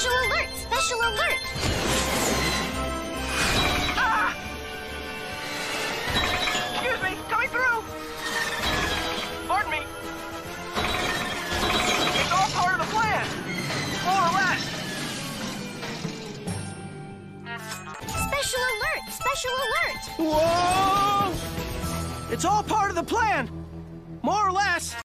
Special alert! Special alert! Ah! Excuse me, coming through! Pardon me. It's all part of the plan, more or less. Special alert! Special alert! Whoa! It's all part of the plan, more or less.